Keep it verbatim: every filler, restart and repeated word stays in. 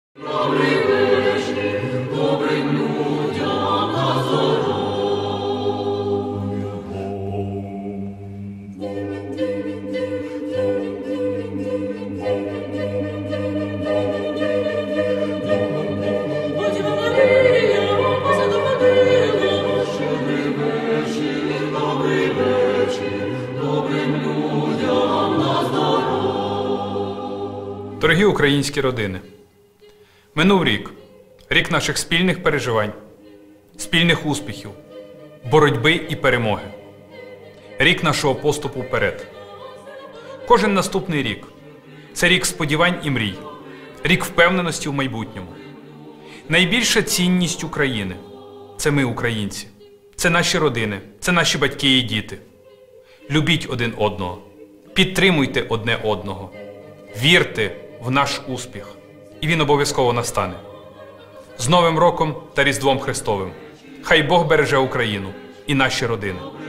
Дорогі українські родини, минув рік, рік наших спільних переживань, спільних успіхів, боротьби і перемоги, рік нашого поступу вперед. Кожен наступний рік – це рік сподівань і мрій, рік впевненості в майбутньому. Найбільша цінність України – це ми, українці, це наші родини, це наші батьки і діти. Любіть один одного, підтримуйте одне одного, вірте в наш успіх, і він обов'язково настане. З Новим роком та Різдвом Христовим! Хай Бог береже Україну і наші родини!